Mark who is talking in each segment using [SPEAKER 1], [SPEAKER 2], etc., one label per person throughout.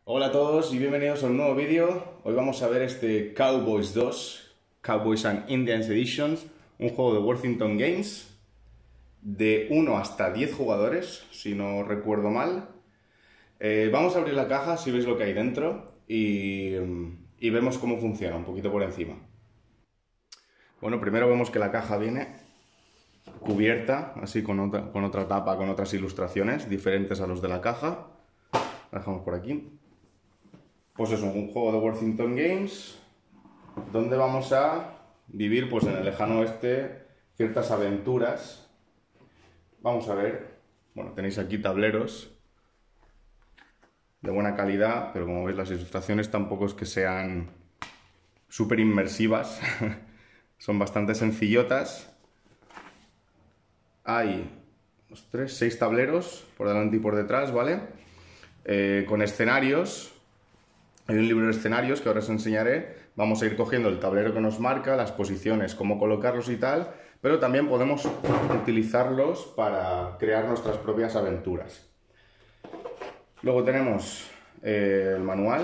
[SPEAKER 1] Hola a todos y bienvenidos a un nuevo vídeo. Hoy vamos a ver este Cowboys 2, Cowboys and Indians Editions, un juego de Worthington Games de 1 hasta 10 jugadores, si no recuerdo mal. Vamos a abrir la caja, si veis lo que hay dentro, y vemos cómo funciona, un poquito por encima. Bueno, primero vemos que la caja viene cubierta, así con otra tapa, con otras ilustraciones diferentes a los de la caja. La dejamos por aquí. Pues es un juego de Worthington Games donde vamos a vivir pues en el lejano oeste ciertas aventuras. Vamos a ver, bueno, tenéis aquí tableros de buena calidad, pero como veis las ilustraciones tampoco es que sean súper inmersivas, son bastante sencillotas. Hay 6 tableros por delante y por detrás, ¿vale? Con escenarios. Hay un libro de escenarios que ahora os enseñaré. Vamos a ir cogiendo el tablero que nos marca, las posiciones, cómo colocarlos y tal, pero también podemos utilizarlos para crear nuestras propias aventuras. Luego tenemos el manual.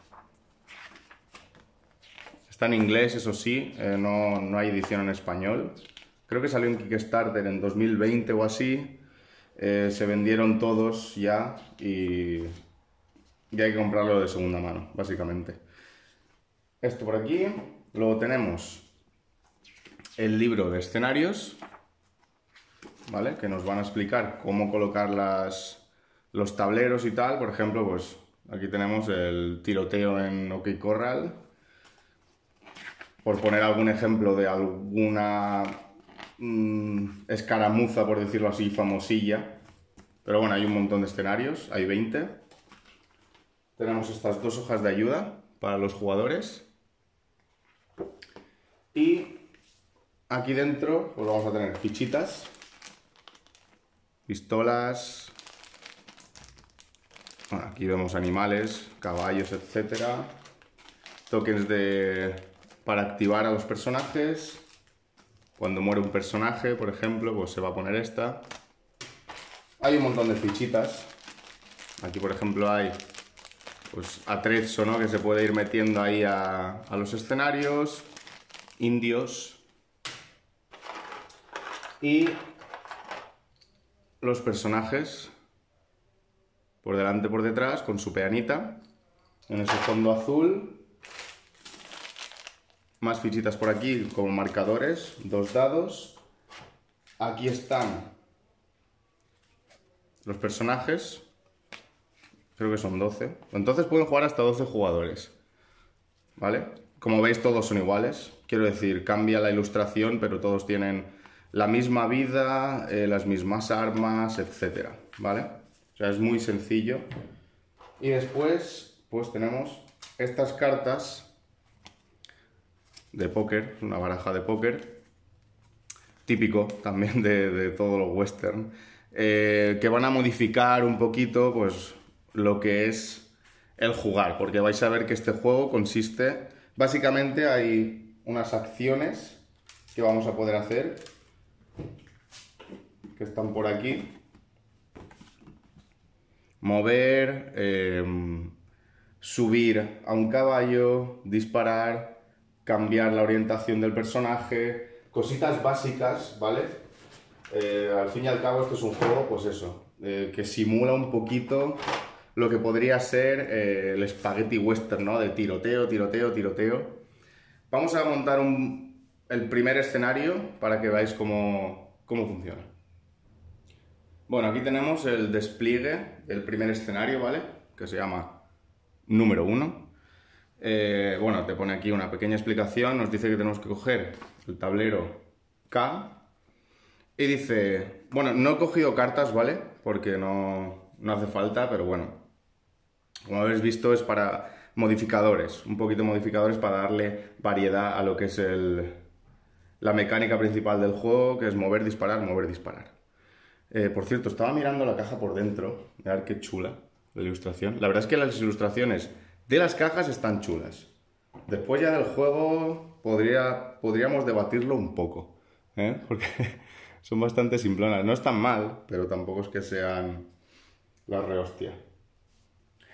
[SPEAKER 1] Está en inglés, eso sí, no hay edición en español. Creo que salió en Kickstarter en 2020 o así. Se vendieron todos ya y hay que comprarlo de segunda mano, básicamente. Esto por aquí. Luego tenemos el libro de escenarios, ¿vale? Que nos van a explicar cómo colocar los tableros y tal. Por ejemplo, pues aquí tenemos el tiroteo en OK Corral. Por poner algún ejemplo de alguna escaramuza, por decirlo así, famosilla. Pero bueno, hay un montón de escenarios, hay 20. Tenemos estas 2 hojas de ayuda para los jugadores. Y aquí dentro pues vamos a tener fichitas, pistolas, bueno, aquí vemos animales, caballos, etcétera, tokens para activar a los personajes. Cuando muere un personaje, por ejemplo, pues se va a poner esta. Hay un montón de fichitas. Aquí, por ejemplo, hay pues atrezzo, ¿no? Que se puede ir metiendo ahí a los escenarios, indios y los personajes por delante, por detrás, con su peanita en ese fondo azul. Más fichitas por aquí como marcadores, 2 dados. Aquí están los personajes, creo que son 12. Entonces pueden jugar hasta 12 jugadores, ¿vale? Como veis todos son iguales, quiero decir, cambia la ilustración, pero todos tienen la misma vida, las mismas armas, etcétera, ¿vale? O sea, es muy sencillo. Y después, pues tenemos estas cartas de póker, una baraja de póker, típico también de todo lo western, que van a modificar un poquito, pues, lo que es el jugar, porque vais a ver que este juego consiste, básicamente hay unas acciones que vamos a poder hacer, que están por aquí. Mover, subir a un caballo, disparar, cambiar la orientación del personaje, cositas básicas, ¿vale? Al fin y al cabo esto es un juego, pues eso, que simula un poquito lo que podría ser el spaghetti western, ¿no? De tiroteo, tiroteo, tiroteo. Vamos a montar el primer escenario para que veáis cómo funciona. Bueno, aquí tenemos el despliegue del primer escenario, ¿vale? Que se llama número 1. Bueno, te pone aquí una pequeña explicación, nos dice que tenemos que coger el tablero K y dice, bueno, no he cogido cartas, ¿vale? Porque no hace falta, pero bueno, como habéis visto es para modificadores, un poquito modificadores para darle variedad a lo que es la mecánica principal del juego, que es mover, disparar, mover, disparar. Por cierto, estaba mirando la caja por dentro, a ver qué chula la ilustración. La verdad es que las ilustraciones de las cajas están chulas. Después ya del juego podríamos debatirlo un poco, porque son bastante simplonas. No están mal, pero tampoco es que sean la rehostia.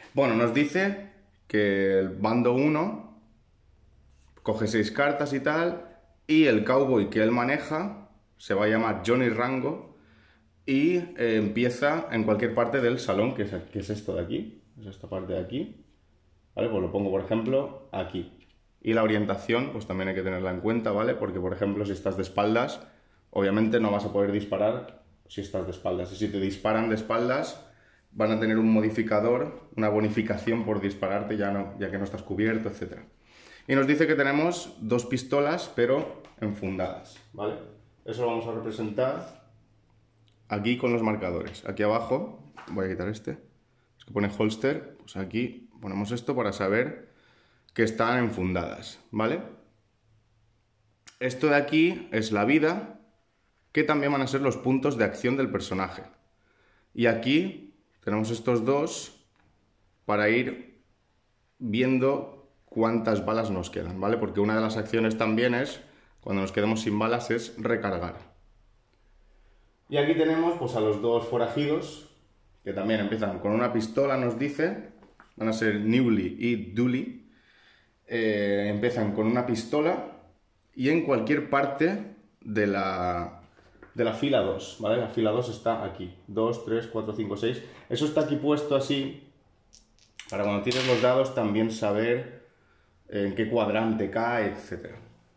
[SPEAKER 1] Bueno, nos dice que el bando 1 coge 6 cartas y tal, y el cowboy que él maneja se va a llamar Johnny Rango y empieza en cualquier parte del salón, que es esto de aquí, es esta parte de aquí, ¿vale? Pues lo pongo, por ejemplo, aquí. Y la orientación, pues también hay que tenerla en cuenta, ¿vale? Porque, por ejemplo, si estás de espaldas, obviamente no vas a poder disparar si estás de espaldas. Y si te disparan de espaldas, van a tener un modificador, una bonificación por dispararte ya que no estás cubierto, etc. Y nos dice que tenemos 2 pistolas, pero enfundadas, ¿vale? Eso lo vamos a representar aquí con los marcadores. Aquí abajo, voy a quitar este, es que pone holster, pues aquí ponemos esto para saber que están enfundadas, ¿vale? Esto de aquí es la vida, que también van a ser los puntos de acción del personaje. Y aquí tenemos estos dos para ir viendo cuántas balas nos quedan, ¿vale? Porque una de las acciones también es, cuando nos quedemos sin balas, es recargar. Y aquí tenemos pues a los 2 forajidos, que también empiezan con una pistola, nos dice, van a ser Newly y Dooley. Empiezan con una pistola y en cualquier parte de la fila 2, ¿vale? La fila 2 está aquí, 2, 3, 4, 5, 6. Eso está aquí puesto así, para cuando tires los dados también saber en qué cuadrante cae, etc.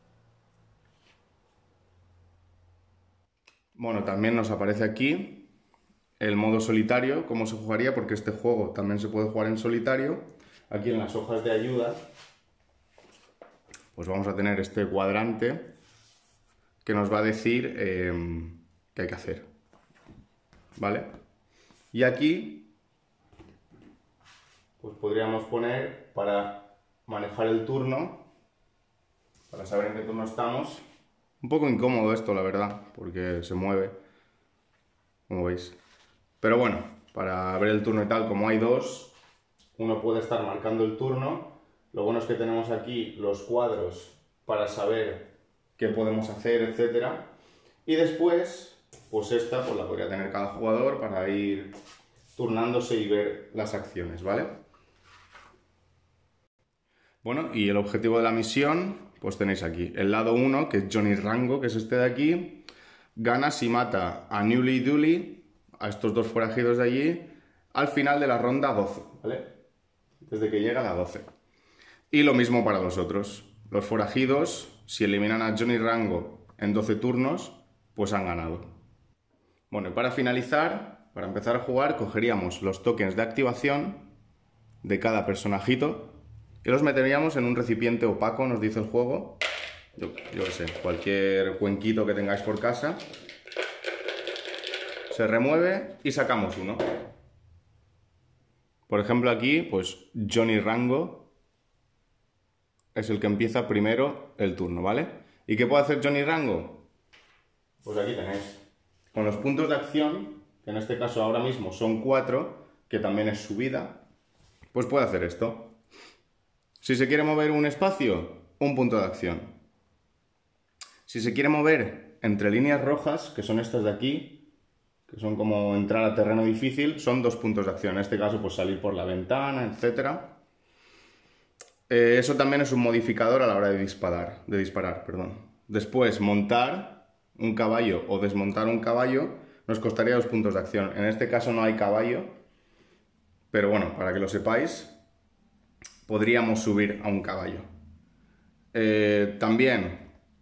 [SPEAKER 1] Bueno, también nos aparece aquí el modo solitario, cómo se jugaría, porque este juego también se puede jugar en solitario. Aquí en las hojas de ayuda, pues vamos a tener este cuadrante que nos va a decir qué hay que hacer, ¿vale? Y aquí, pues podríamos poner para manejar el turno, para saber en qué turno estamos. Un poco incómodo esto, la verdad, porque se mueve, como veis. Pero bueno, para ver el turno y tal, como hay 2, uno puede estar marcando el turno. Lo bueno es que tenemos aquí los cuadros para saber qué podemos hacer, etc. Y después, pues esta pues la podría tener cada jugador para ir turnándose y ver las acciones, ¿vale? Bueno, y el objetivo de la misión, pues tenéis aquí. El lado 1, que es Johnny Rango, que es este de aquí, gana si mata a Newly y Dooley, a estos 2 forajidos de allí, al final de la ronda 12, ¿vale? Desde que llega a la 12. Y lo mismo para los otros. Los forajidos, si eliminan a Johnny Rango en 12 turnos, pues han ganado. Bueno, y para finalizar, para empezar a jugar, cogeríamos los tokens de activación de cada personajito y los meteríamos en un recipiente opaco, nos dice el juego. Yo qué sé, cualquier cuenquito que tengáis por casa. Se remueve y sacamos uno. Por ejemplo aquí, pues Johnny Rango es el que empieza primero el turno, ¿vale? ¿Y qué puede hacer Johnny Rango? Pues aquí tenéis. Con los puntos de acción, que en este caso ahora mismo son 4, que también es su vida, pues puede hacer esto. Si se quiere mover un espacio, un punto de acción. Si se quiere mover entre líneas rojas, que son estas de aquí, que son como entrar a terreno difícil, son 2 puntos de acción. En este caso, pues salir por la ventana, etc. Eso también es un modificador a la hora de disparar, perdón. Después, montar un caballo o desmontar un caballo nos costaría 2 puntos de acción. En este caso no hay caballo, pero bueno, para que lo sepáis, podríamos subir a un caballo. También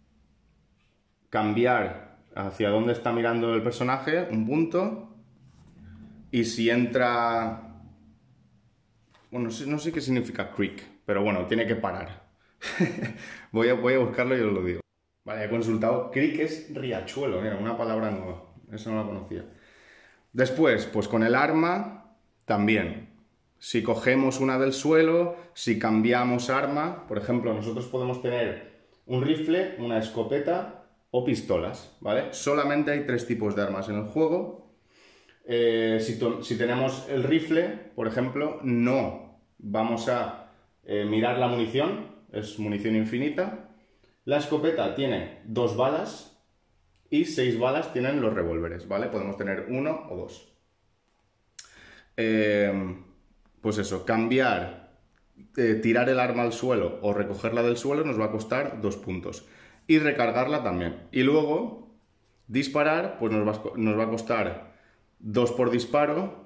[SPEAKER 1] cambiar hacia dónde está mirando el personaje, un punto. Y si entra... Bueno, no sé qué significa creek, pero bueno, tiene que parar. voy a buscarlo y os lo digo. Vale, he consultado. Creek es riachuelo, mira, una palabra nueva. Eso no la conocía. Después, pues con el arma, también. Si cogemos una del suelo, si cambiamos arma, por ejemplo, nosotros podemos tener un rifle, una escopeta o pistolas, ¿vale? Solamente hay 3 tipos de armas en el juego. Si tenemos el rifle, por ejemplo, no vamos a mirar la munición, es munición infinita. La escopeta tiene 2 balas y 6 balas tienen los revólveres, ¿vale? Podemos tener 1 o 2. pues eso, cambiar, tirar el arma al suelo o recogerla del suelo nos va a costar 2 puntos. Y recargarla también. Y luego, disparar, pues nos va a costar 2 por disparo.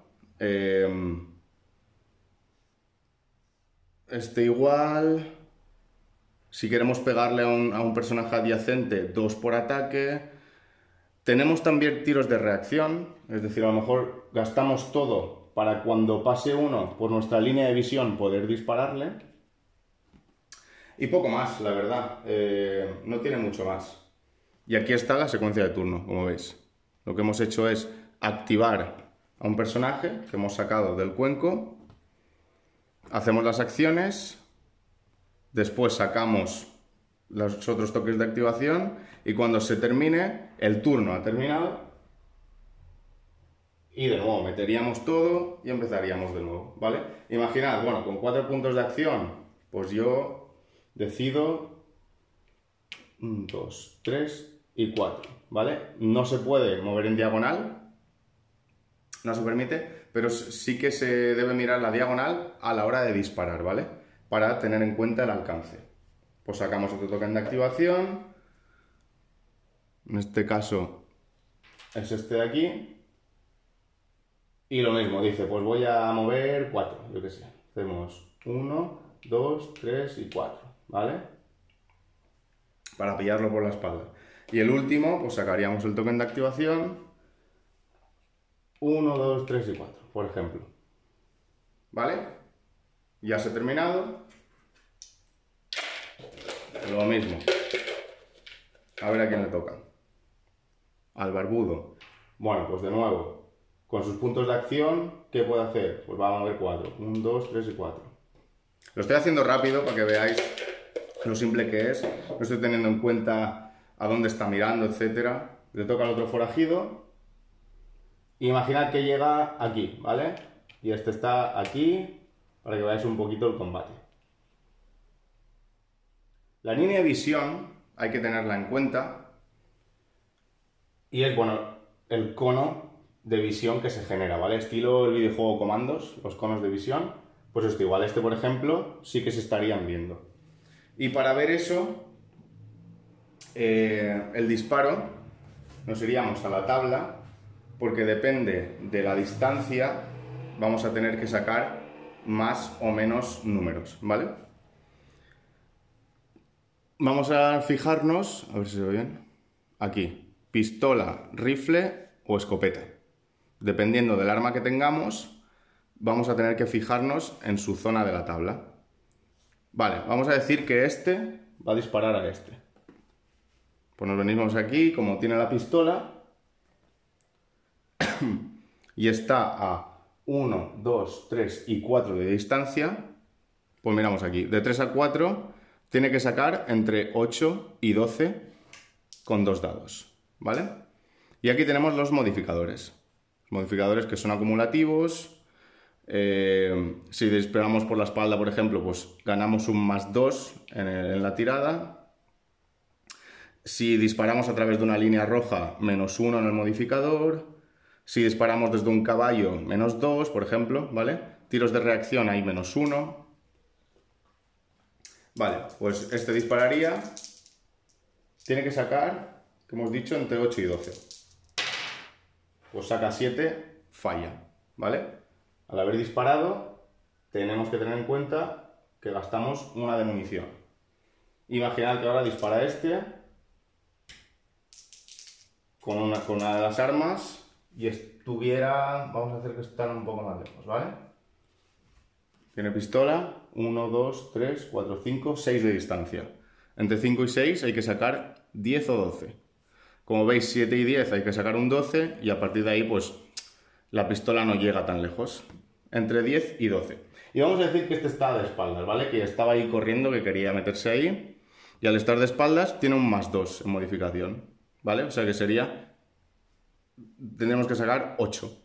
[SPEAKER 1] Igual. Si queremos pegarle a un personaje adyacente, 2 por ataque. Tenemos también tiros de reacción, es decir, a lo mejor gastamos todo para cuando pase uno por nuestra línea de visión poder dispararle. Y poco más, la verdad, no tiene mucho más. Y aquí está la secuencia de turno, como veis. Lo que hemos hecho es activar a un personaje que hemos sacado del cuenco, hacemos las acciones, después sacamos los otros toques de activación y cuando se termine, el turno ha terminado y de nuevo meteríamos todo y empezaríamos de nuevo, ¿vale? Imaginad, bueno, con 4 puntos de acción, pues yo decido 1, 2, 3 y 4, ¿vale? No se puede mover en diagonal, no se permite, pero sí que se debe mirar la diagonal a la hora de disparar, ¿vale? Para tener en cuenta el alcance. Pues sacamos otro token de activación, en este caso es este de aquí, y lo mismo, dice, pues voy a mover 4, yo qué sé, hacemos 1, 2, 3 y 4, ¿vale? Para pillarlo por la espalda. Y el último, pues sacaríamos el token de activación, 1, 2, 3 y 4, por ejemplo, ¿vale? Ya se ha terminado. Lo mismo. A ver a quién le toca. Al barbudo. Bueno, pues de nuevo, con sus puntos de acción, ¿qué puede hacer? Pues va a mover 4. 1, 2, 3 y 4. Lo estoy haciendo rápido para que veáis lo simple que es. No estoy teniendo en cuenta a dónde está mirando, etc. Le toca al otro forajido. Imaginad que llega aquí, ¿vale? Y este está aquí, para que veáis un poquito el combate. La línea de visión hay que tenerla en cuenta y es, bueno, el cono de visión que se genera, ¿vale? Estilo el videojuego Comandos, los conos de visión, pues esto igual, por ejemplo, sí que se estarían viendo. Y para ver eso, el disparo, nos iríamos a la tabla, porque depende de la distancia, vamos a tener que sacar más o menos números, ¿vale? Vamos a fijarnos, a ver si se ve bien, aquí, pistola, rifle o escopeta. Dependiendo del arma que tengamos, vamos a tener que fijarnos en su zona de la tabla. Vale, vamos a decir que este va a disparar a este. Pues nos venimos aquí, como tiene la pistola, y está a 1, 2, 3 y 4 de distancia, pues miramos aquí, de 3 a 4... tiene que sacar entre 8 y 12 con 2 dados, ¿vale? Y aquí tenemos los modificadores. Modificadores que son acumulativos. Si disparamos por la espalda, por ejemplo, pues ganamos un +2 en la tirada. Si disparamos a través de una línea roja, -1 en el modificador. Si disparamos desde un caballo, -2, por ejemplo, ¿vale? Tiros de reacción hay -1. Vale, pues este dispararía, tiene que sacar, como hemos dicho, entre 8 y 12. Pues saca 7, falla, ¿vale? Al haber disparado, tenemos que tener en cuenta que gastamos una de munición. Imaginad que ahora dispara este con una de las armas y estuviera, vamos a hacer que estén un poco más lejos, ¿vale? Tiene pistola, 1, 2, 3, 4, 5, 6 de distancia. Entre 5 y 6 hay que sacar 10 o 12. Como veis, 7 y 10 hay que sacar un 12 y a partir de ahí, pues, la pistola no llega tan lejos. Entre 10 y 12. Y vamos a decir que este está de espaldas, ¿vale? Que estaba ahí corriendo, que quería meterse ahí. Y al estar de espaldas tiene un +2 en modificación, ¿vale? O sea que sería... tendremos que sacar 8.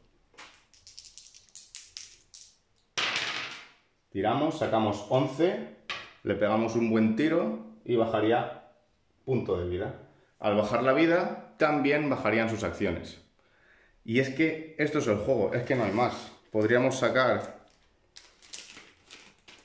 [SPEAKER 1] Tiramos, sacamos 11, le pegamos un buen tiro y bajaría punto de vida. Al bajar la vida, también bajarían sus acciones. Y es que esto es el juego, es que no hay más. Podríamos sacar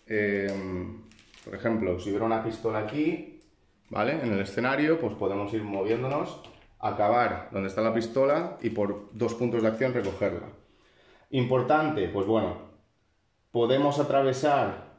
[SPEAKER 1] por ejemplo, si hubiera una pistola aquí, ¿vale? En el escenario, pues podemos ir moviéndonos, acabar donde está la pistola y por 2 puntos de acción recogerla. Importante, pues bueno, podemos atravesar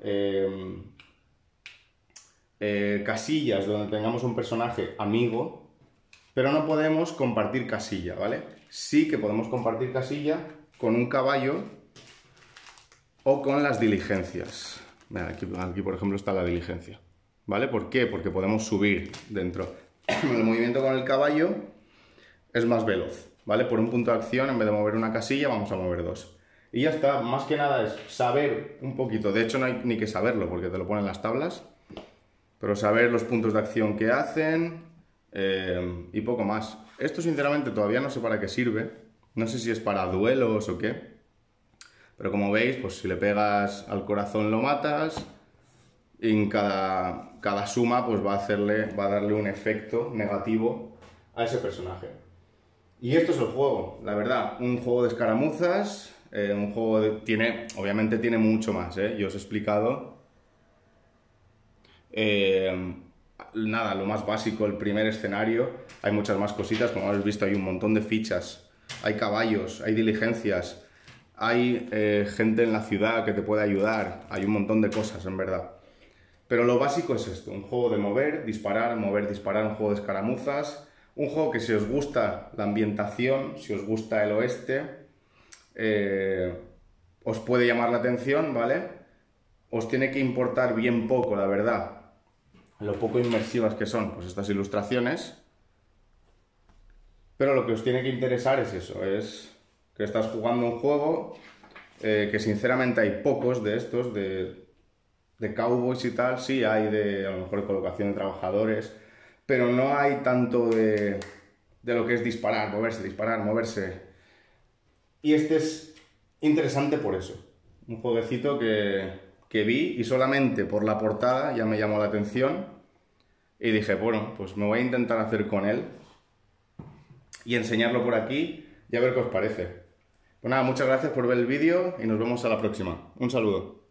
[SPEAKER 1] casillas donde tengamos un personaje amigo, pero no podemos compartir casilla, ¿vale? Sí que podemos compartir casilla con un caballo o con las diligencias. Mira, aquí por ejemplo está la diligencia, ¿vale? ¿Por qué? Porque podemos subir dentro. El movimiento con el caballo es más veloz, ¿vale? Por un punto de acción, en vez de mover una casilla, vamos a mover 2. Y ya está, más que nada es saber un poquito, de hecho no hay ni que saberlo porque te lo ponen las tablas, pero saber los puntos de acción que hacen y poco más. Esto sinceramente todavía no sé para qué sirve, no sé si es para duelos o qué, pero como veis, pues si le pegas al corazón lo matas y en cada suma pues va a darle un efecto negativo a ese personaje. Y esto es el juego, la verdad, un juego de escaramuzas, un juego obviamente tiene mucho más, yo os he explicado nada, lo más básico, el primer escenario, hay muchas más cositas, como habéis visto hay un montón de fichas, hay caballos, hay diligencias, hay gente en la ciudad que te puede ayudar, hay un montón de cosas en verdad. Pero lo básico es esto, un juego de mover, disparar, un juego de escaramuzas, un juego que si os gusta la ambientación, si os gusta el oeste, os puede llamar la atención, ¿vale? Os tiene que importar bien poco, la verdad, lo poco inmersivas que son pues estas ilustraciones, pero lo que os tiene que interesar es eso, es que estás jugando un juego que sinceramente hay pocos de estos, de cowboys y tal, sí hay de a lo mejor colocación de trabajadores, pero no hay tanto de lo que es disparar, moverse. Y este es interesante por eso, un jueguecito que vi y solamente por la portada ya me llamó la atención y dije, bueno, pues me voy a intentar hacer con él y enseñarlo por aquí y a ver qué os parece. Pues nada, muchas gracias por ver el vídeo y nos vemos a la próxima. Un saludo.